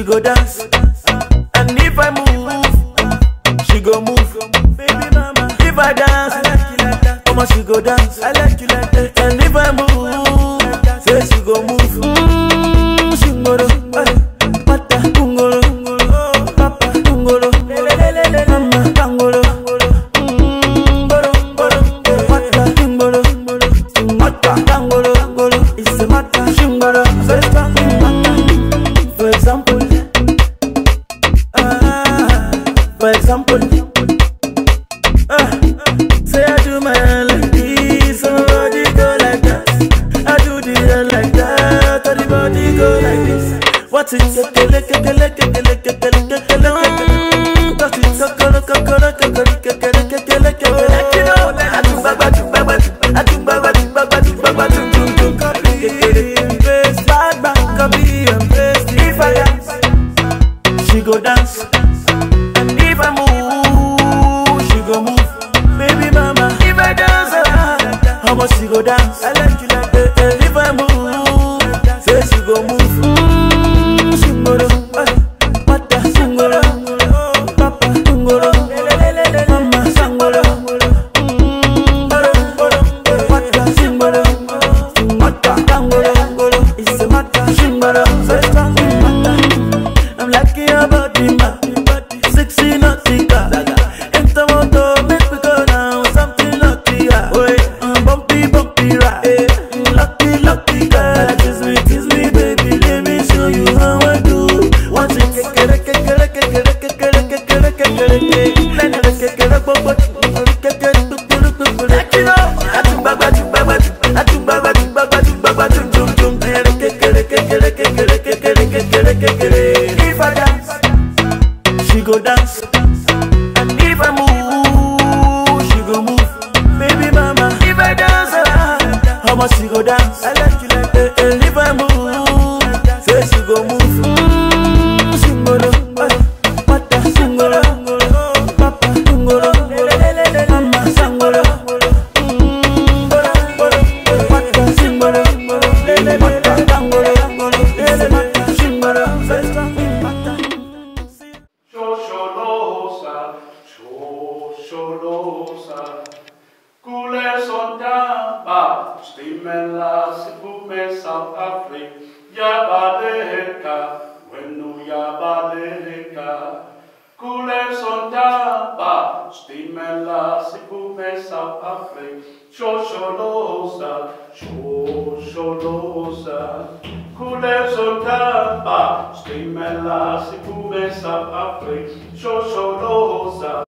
go dance. And if I move, she go move. Baby mama, if I dance, I like you like that. Mama, she go dance, I like you like that. And if I move, say she go move. Shingoro, pata, tungoro, papa, tungoro, mama, tangoro, pata, tungoro, mata, tangoro, it's a mata, shingoro, for example, say I do my hand like this, somebody go like that. I do the hand like that, everybody go like this. What's it? If I dance, she go dance. And if I move, she go move. Baby mama, if I dance, how much she go dance? I like you like that. And if I move, say she go move. Shingoro, pata, shingoro, papa, shingoro, mama, shingoro, pata, shingoro, mata, shingoro, it's a mata, shingoro, I'm lucky about the man, sexy nautica. Enter motor, make me go now, something lucky. Bumpy ride, lucky girl. Tease me, baby, let me show you how I do. Once it if I dance, she go dance. And if I move, she go move. Baby mama, if I dance, how much she go dance? I like you like that. And if I move, say she go move. Shingoro, pata, shingoro, papa, shingoro, mama, shingoro, pata, shingoro, mata, Xoxolosa, couleur son tabac, stimela si pume South Africa, yabaleka, wenu yabaleka, couleur son tabac, stimela si pume South Africa, xoxolosa, couleur son tabac, stimela si pume South Africa, xoxolosa.